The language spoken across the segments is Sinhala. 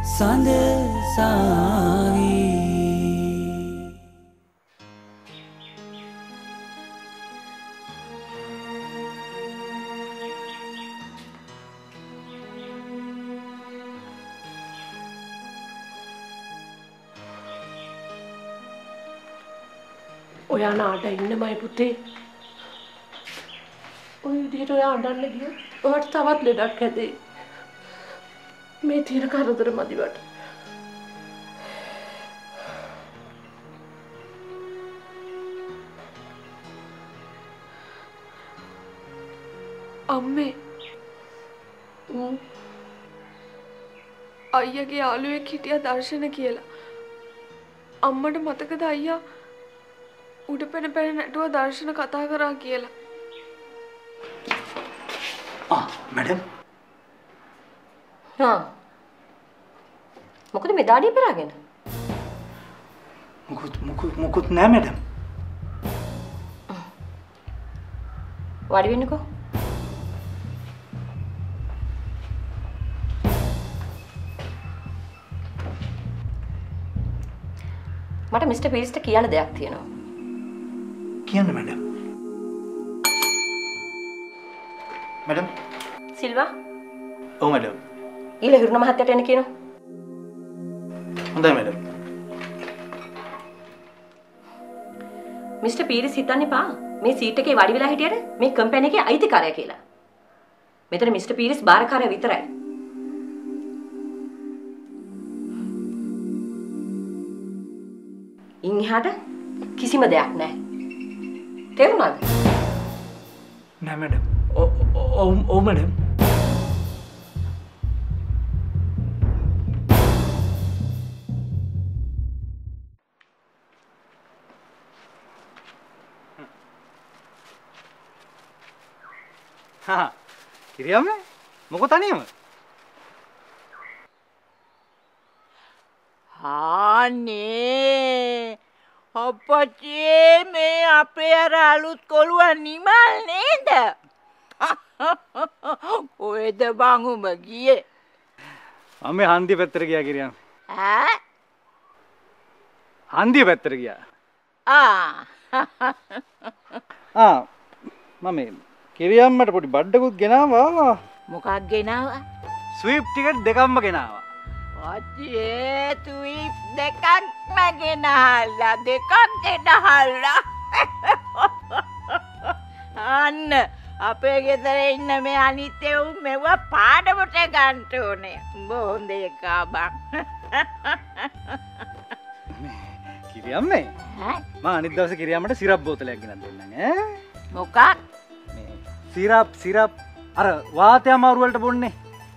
සඳ සාවි ඔයා නාඩ ඉන්නමයි පුතේ. ඔය විදිහට ඔයා අඬන්න ගියොත් ඔයාට තවත් ලෙඩක් හැදෙයි. මේ තියෙන කරදර මදිවට. අම්මේ අයියාගේ යාළුවෙක් හිටියා දර්ශන කියලා. අම්මට මතකද අයියා උඩ පැන පැන නැටුව දර්ශන කතා කරා කියලා. मैडम हाँ මොකද මේ දාඩිය පෙරාගෙන मुकुत නෑ मैडम වාඩි වෙන්නකෝ මට මිස්ටර් පීරිස්ට කියන්න දෙයක් තියෙනවා කියන්න मैडम मैडम සිල්වා ඔව් मैडम ඊළ හිරුණ මහත්තයට එන්න කියනවා හොඳයි मैडम මිස්ටර් පීරිස් හිතන්න එපා මේ සීට් එකේ වඩි වෙලා හිටියට මේ කම්පැනි එකේ අයිතිකාරයා කියලා. මෙතන මිස්ටර් පීරිස් බාරකාරයා විතරයි. ඉන්හාට කිසිම දෙයක් නැහැ. තේරුණාද? නෑ मैडम ඔව් मैडम हाँ किरिया में मुको तनियम हाँ ने අප්පච්චි මේ අපේ අර අලුත් කොළුව නිමල් නේද? ඔයද බං උඹ ගියේ? මම හන්දිය පැත්තට ගියා කිරියා. ඈ? හන්දිය පැත්තට ගියා. මම කිරියම්මට පොඩි බඩකුත් ගෙනාවා. මොකක් ගෙනාවා? ස්වීප් ටිකට් දෙකක්ම ගෙනාවා. අච්චේ ස්වීප් දෙකක්ම ගෙනහල්ලා දෙකක් ගෙනහල්ලා. අන්න අපේ ගෙදර ඉන්න මේ අනිත් උන් මෙව පාඩමට ගන්න ඕනේ. උඹ හොඳ එකා බං. කිරියම්මේ මම අනිත් දවසේ කිරියම්මට සිරප් බෝතලයක් ගෙනත් දෙන්නම් ඈ. මොකක්? සිරප් අර වාතය අමාරු වලට බොන්නේ.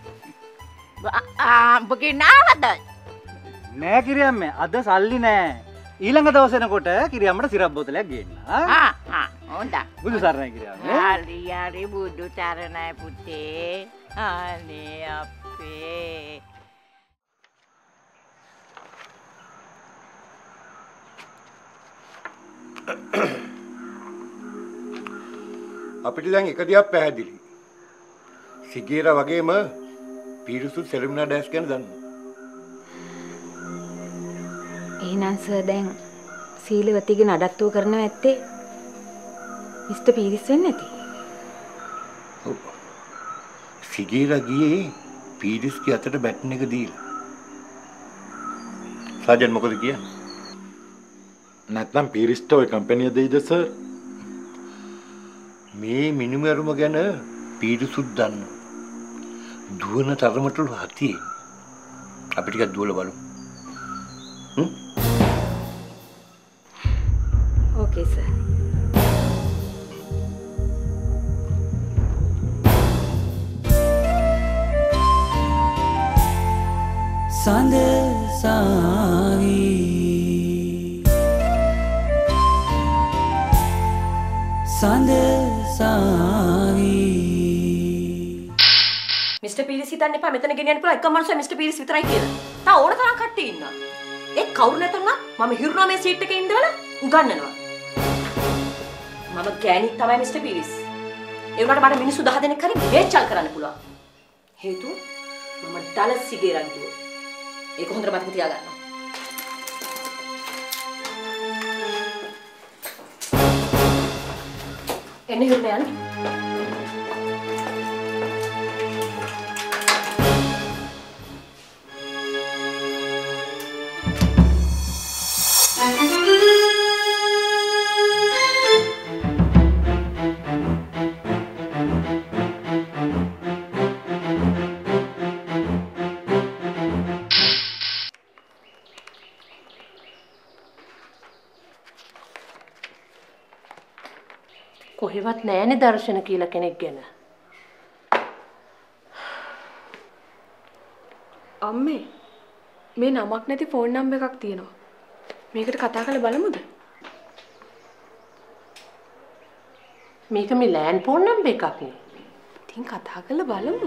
උඹ ගෙනාවද? නෑ කිරියම්මේ අද සල්ලි නෑ. ඊළඟ දවසේ එනකොට කිරියම්මට සිරප් බෝතලයක් ගේන්න. හොඳයි. බුදු සරණයි කිරියම්මේ. හරි බුදු සරණයි පුතේ. අනේ අපේ අපිට දැන් එක දෙයක් පැහැදිලි. සිගේරා වගේම පීරිසු සෙලිමිනා ඩෑස් ගැන දන්නවා. එහෙනම් සර් දැන් සීලවතිගේ නඩත්තුව කරනව ඇත්තේ මිස්ටර් පීරිස් වෙන්නේ නැති. ඔව්. සිගේරා ගියේ පීරිස්ගේ අතට බැටන් එක දීලා. සාජන් මොකද කියන්නේ? නැත්නම් පීරිස්ට ඔය කම්පැනි දෙයිද සර්? මේ මිනිමරුම ගැන පීරිසුත් දන්නවා. දුවන තරමටලු හතියේ. අපි ටිකක් දුවලා බලමු. Okay sir. සඳ සාවි සඳ සාවි මිස්ටර් පීරිස් හිතන්න එපා මෙතන ගෙනියන්න පුළුවන් එකම මනුස්සයා මිස්ටර් පීරිස් විතරයි කියලා. තා ඕන තරම් කට්ටිය ඉන්නවා. ඒ කවුරු නැතුණත් මම හිරුණා මේ සීට් එකේ ඉඳවලා උගන්නනවා. මම ගෑණි තමයි මිස්ටර් පීරිස්. ඒ වුණාට මට මිනිස්සු 10 දෙනෙක් හරි මේචල් කරන්න පුළුවන්. හේතුව මම ඩලස් සිගේරන් දුව. ඒක හොඳට මතක තියාගන්න. එන්නේ හිරුනේ යන්නේ. කොහෙවත් නෑනේ දර්ශන කියලා කෙනෙක් ගැන. අම්මේ මේ නමක් නැති ෆෝන් නම්බර් එකක් තියෙනවා. මේකට කතා කරලා බලමුද? මේක මේ ලෑන්ඩ් ෆෝන් නම්බර් එකක් නේ. ඉතින් කතා කරලා බලමු.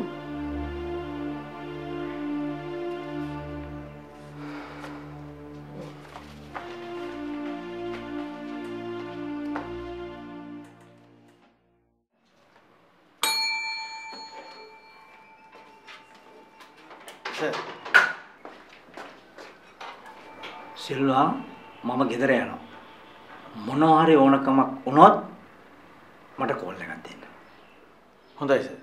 සිල්වා මම ගෙදර යනවා. මොනවා හරි ඕනකමක් වුණොත් මට කෝල් එකක් දෙන්න. හොඳයි සර්.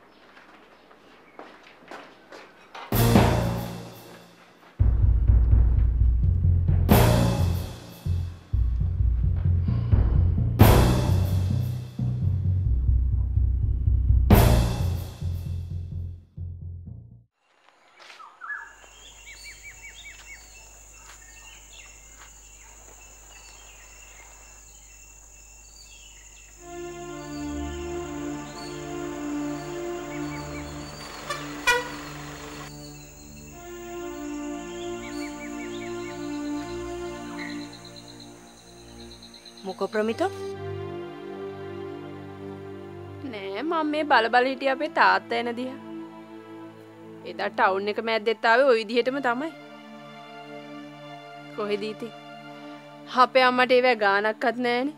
මොකෝ ප්‍රමිතෝ? නෑ මම මේ බල හිටිය අපේ තාත්තා එන දිහා. එදා ටවුන් එක මැද්දෙත් ආවේ ওই විදිහටම තමයි. කොහෙද ඉතින්? අපේ අම්මට ඒව ගානක්වත් නෑනේ.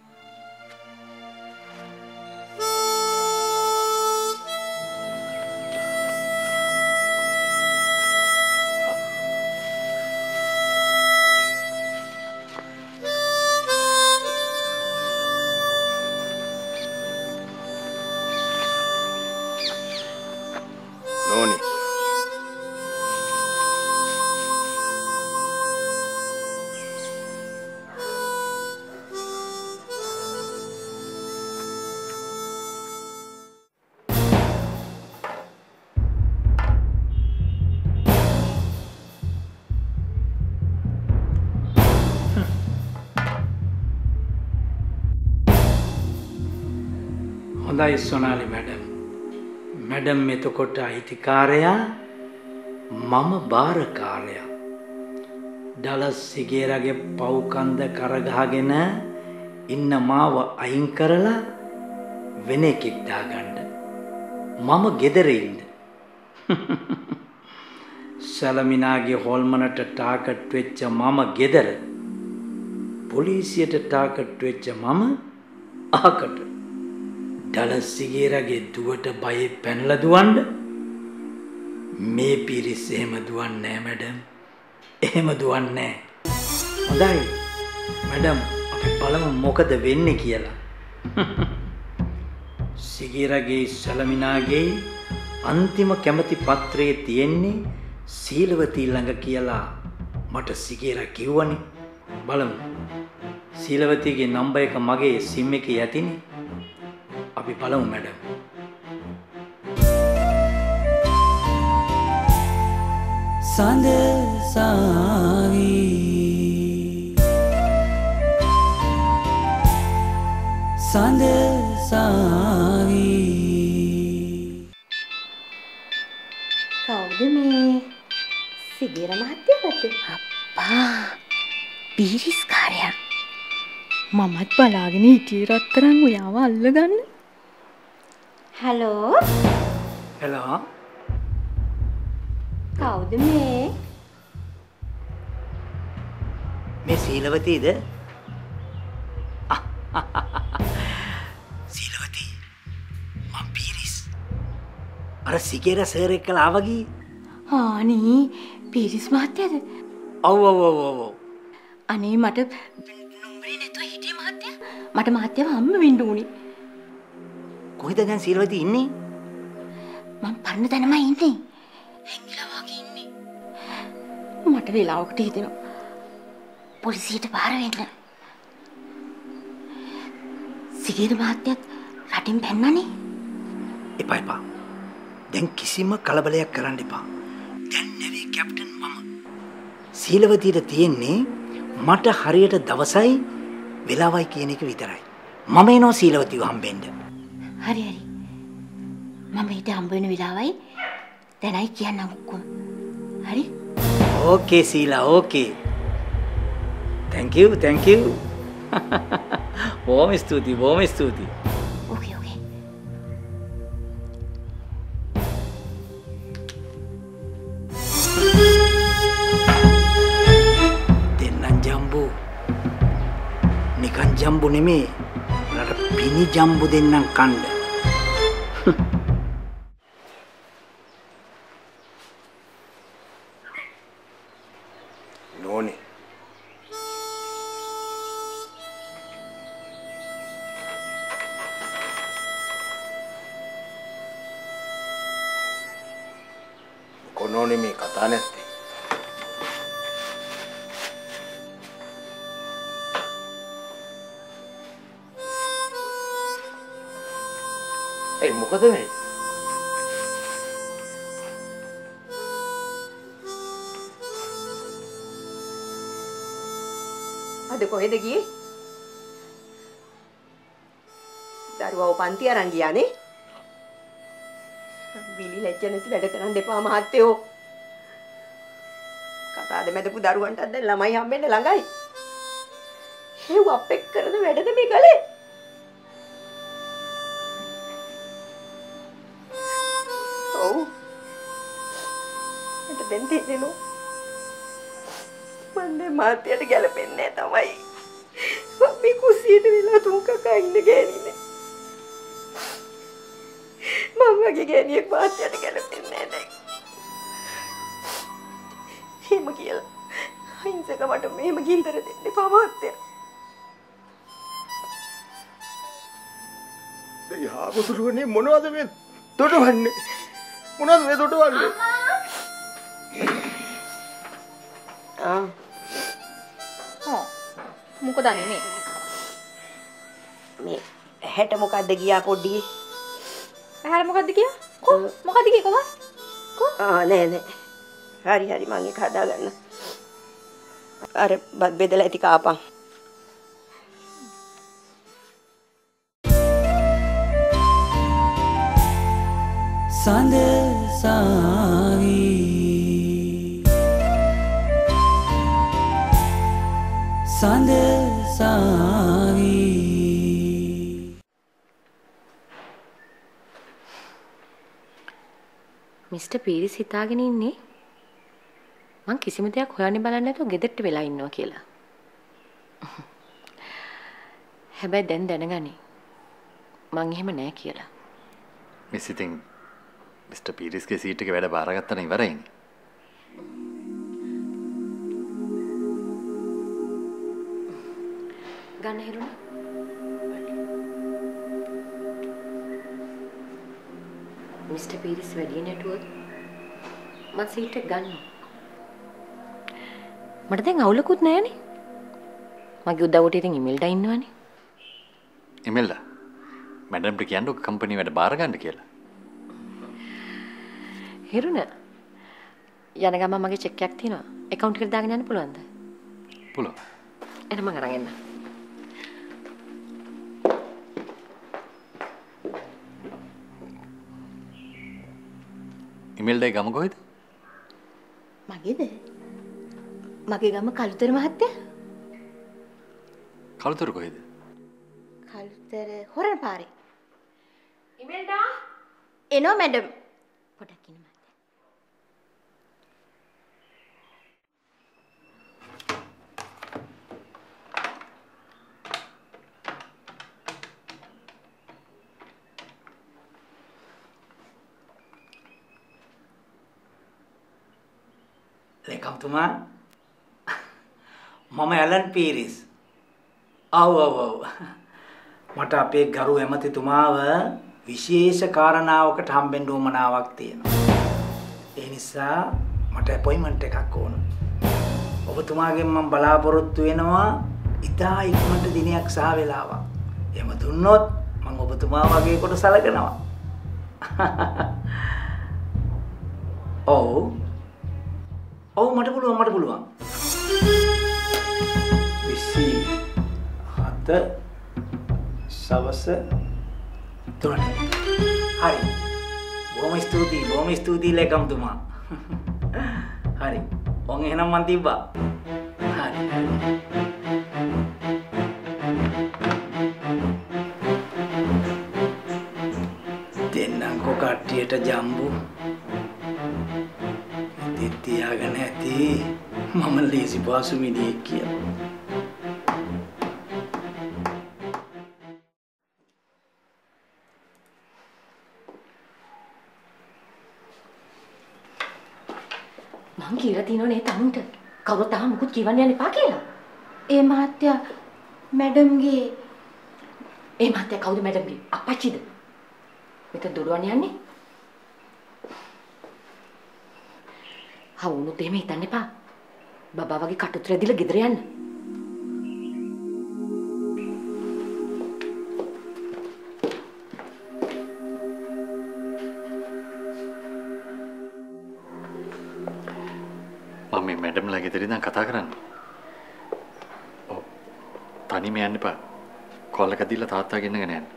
හොඳයි සොනාලි මැඩම්. මැඩම් එතකොට අයිතිකාරයා මම බාරකාරයා. ඩලස් සිගේරගේ පව්කන්ද කරගහගෙන ඉන්න මාව අයින් කරලා වෙන එකෙක් දාගන්න. මම ගෙදර ඉන්න. සලමිනාගේ හොල්මනට ටාකට් වෙච්ච මම ගෙදර. පොලිසියට ටාකට් වෙච්ච මම අහකට. ඩලස් සිගේරගේ දුවට බයෙ පැනලා දුවන්න. මේ පිරිස් එහෙම දුවන්නේ නෑ මැඩම්. එහෙම දුවන්නේ නෑ. හොඳයි මැඩම් අපි බලමු මොකද වෙන්නේ කියලා. සිගේරගේ සලමිනාගේ අන්තිම කැමති පත්‍රයේ තියෙන්නේ සීලවතී ළඟ කියලා මට සිගේරා කිව්වනේ. බලමු. සීලවතීගේ නම්බර් එක මගේ සිම් එකේ ඇතිනේ. අපි බලමු මැඩම්. සඳ සාවි සඳ සාවි කවුද මේ සිගේර මහත්තයාද? අප්පා පීරිස්කාරයා. මමත් බලාගෙන හිටියේ රත්තරන් ඔයාව අල්ලගන්න. හලෝ හෙලෝ කවුද මේ? මේ සීලවතීද? සීලවතී මම පීරිස්. අර සිගේර සර් එක්කලා ආවගී. ආනි පීරිස් මහත්තයාද? ඔව් ඔව් ඔව් ඔව්. අනේ මට නම්බරේ නැතුව හිටියේ මහත්තයා. මට මහත්තයාව හම්බ වෙන්න උනේ. කොහෙද දැන් සීලවතී ඉන්නේ? මම පරණ තැනමයි ඉන්නේ. හැංගිලා වගේ ඉන්නේ. මට වෙලාවකට හිතෙනවා පොලිසියට පාර වෙන්න. සිගේර මහත්තයත් රටින් පැන්නනේ. එපා එපා. දැන් කිසිම කලබලයක් කරන්න එපා. දැන් නෙවෙයි කැප්ටන් මම. සීලවතීට තියෙන්නේ මට හරියට දවසයි වෙලාවයි කියන එක විතරයි. මම එනවා සීලවතීව හම්බෙන්න. හරි හරි. මම ඊට හම්බ වෙන වෙලාවයි දැනයි කියන්නම් ඔක්කොම. හරි? ඕකේ සීලා ඕකේ. thank you thank you. බොහොම ස්තුතියි බොහොම ස්තුතියි. ඕකේ ඕකේ. දෙන්නම් ජම්බු. නිකන් ජම්බු නෙමේ. රට පිනි ජම්බු දෙන්නම් කණ්ඩ. නෝනේ කොනෝනේ මේ කතා නැත්තේ. ඒ මොකද වෙන්නේ? අද කොහෙද ගියේ? දරුවව පන්ති අරන් ගියානේ. විලි ලැජ්ජ නැති වැඩ කරන්න එපා මහත්තයෝ. කතාද මැදපු දරුවන්ටත් දැන් ළමයි හම්බෙන්න ළඟයි. හේව අපෙක් කරන වැඩද මේ කලේ? ඔව්. මට දැන් තේරෙනවා. මන්නේ මාත්‍යට ගැලපෙන්නේ තමයි. අපි කුස්සියට වෙලා තුන්කකා ඉන්න ගෑනිනේ. මම වගේ ගෑනියෙක් මාත්‍යට ගැලපෙන්නේ නැහැ. එහෙම කියලා. අහිංසක මට මෙහෙම ගින්දර දෙන්න එපා මාත්‍යා. දෙයි හාමුදුරුවනේ මොනවද මේ දොඩවන්නේ? මොනවද මේ දොඩවන්නේ? මොකද අනේ මේ හැට මොකද්ද ගියා පොඩ්ඩියේ? ඇහැර මොකද්ද කියා? මොකද්ද කියේ කොහොමද? නෑ නෑ. හරි හරි මං ඒක හදාගන්න. අර බත් බෙදලා ඇති කාපන්. සඳ සාවි සඳ සාවි මිස්ටර් පීරිස් හිතාගෙන ඉන්නේ මං කිසිම දෙයක් හොයන්න බලන්නේ නැතුව ගෙදරට වෙලා ඉන්නවා කියලා. හැබැයි දැන් දැනගනි මං එහෙම නෑ කියලා. මිස් ඉතින් මිස්ටර් පීරිස්ගේ සීට් එකේ වැඩ බාරගත්තා නම් ඉවරයිනේ. ගන්න හිරුණා. මිස්ටර් පීරිස් වැඩි නැටුවොත් මං සීට් එක ගන්නවා. මට දැන් අවුලකුත් නැහැනේ. මගේ උදව්වට ඉතින් ඉමෙල්ඩා ඉන්නවනේ. ඉමෙල්ඩා මැඩම්ට කියන්න ඔක කම්පැනි වැඩ බාර ගන්න කියලා. හිරුණ යන ගමන් මගේ චෙක් එකක් තියෙනවා. account එකට දාගෙන යන්න පුළුවන්ද? පුළුවන්. එහෙනම් මං අරන් එන්න. ඉමෙල්ඩා ගම කොහෙද? මගේද? මගේ ගම කළුතර මහත්තයා. කළුතර කොහෙද? කළුතර හොරණ පාරේ. ඉමෙල්ඩා එනවා මැඩම්. පොඩක් ඉන්න මහත්තයා. ලේකම්තුමා මම ඇලන් පීරිස්. ඔව්. මට අපේ ගරු ඇමතිතුමාව විශේෂ කාරණාවකට හම්බෙන්න උවමනාවක් තියෙනවා. ඒ නිසා මට අපොයින්ට්මන්ට් එකක් ඕන. ඔබතුමාගෙන් මම බලාපොරොත්තු වෙනවා ඉතා ඉක්මනට දිනයක් සහ වෙලාවක්. එහෙම දුන්නොත් මම ඔබතුමා වගේ කොට සලකනවා. ඔව් මට පුළුවන්. 27 සවස 3ට. හරි. බොහොම ස්තුතියි ලේකම්තුමා. හරි. ඔන් එහෙනම් මන් තිබ්බා. හරි. දෙන්නම්කෝ කට්ටියට ජම්බු. ඉතින් තියාගෙන ඇති මම ලේසි පාසු මිනිහෙක් කියලා. මං කියලා තියෙනවනේ තමුන්ට කවුරුත් තාම මුකුත් කියවන්න යන්න එපා කියලා. ඒ මහත්තයා මැඩම්ගේ ඒ මහත්තයා කවුද මැඩම්ගේ? අප්පච්චිද? මෙතන දුරවන්න යන්නේ? හවුනුත් එහෙම හිතන්න එපා. බබා වගේ කටුත් රැදිලා ගෙදර යන්න. මම මේ මැඩම්ලා ගෙදර ඉඳන් කතා කරන්නේ. ඔව්. තනියම යන්න එපා. කෝල් එක දීලා තාත්තා ගෙන්නගෙන යන්න.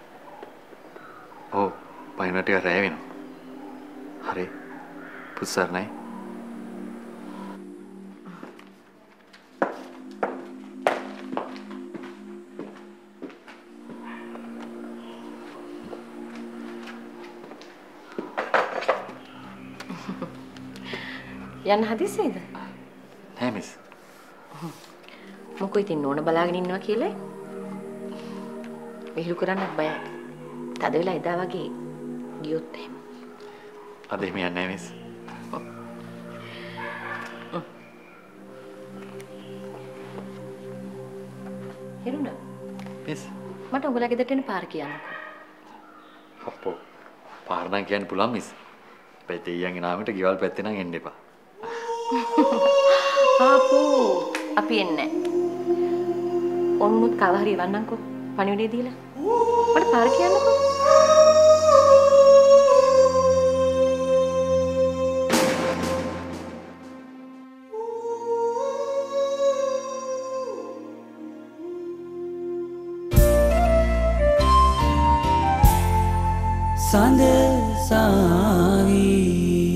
ඔව්. පයින් ටික රැ වෙනවා. හරි. පුස්සර්ණයි. යන්න හදිසියද? නෑ මිස්. මොකෝ ඉතින් නෝන බලාගෙන ඉන්නවා කියලා? විහිළු කරන්නත් බයයි. තද වෙලා එදා වගේ ගියොත් එහෙම. අද එහෙම යන්නේ නෑ මිස්. හිරුණා. මිස්. මට උඹලා ගෙදරට එන්න පාර කියන්නකෝ. අප්පෝ. පාර නම් කියන්න පුළුවන් මිස්. හැබැයි දෙයියන්ගේ නාමයට ගෙවල් පැත්තේ නම් එන්න එපා. ආපෝ අපි එන්නේ නැහැ. ඔන්නුත් කව හරි එවන්නම්කෝ පණිවිඩය දීලා. මට පාර කියන්නකෝ. සඳ සාවී